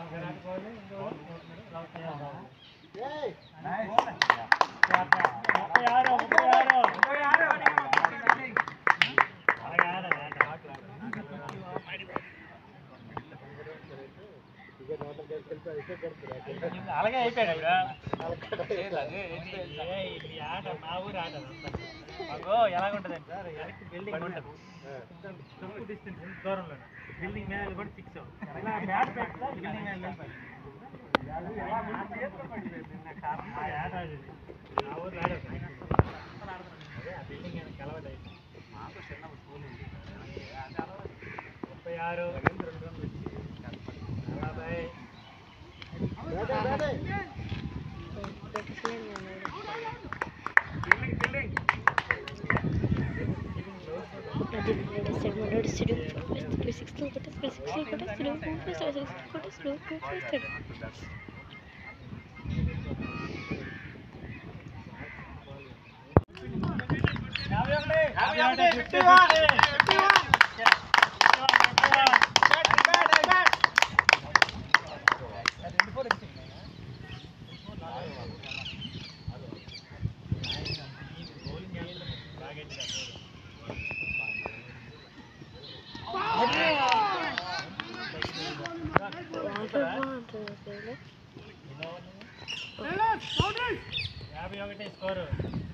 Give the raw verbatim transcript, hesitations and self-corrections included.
అలాగే అయిపోయాడు ఆట మా ఊరు ఆట మాకు ఎలాగుంటుందండి సార్ వెనక్కి బిల్డింగ్ ఉంటుంది తక్కువ డిస్టెన్స్ దూరంలో బిల్డింగ్ మీద కూడా సిక్స్ బ్యాట్ పెడితే బిల్డింగ్ మీద ఆట ఆడేది మా ఊరు ఆడేది అదే ఆ బిల్డింగ్ మీద కలవదు మాకు చిన్న స్కూల్ ఉంది ముప్పై ఆరు నలభై యాభై ఒకటి స్కోరు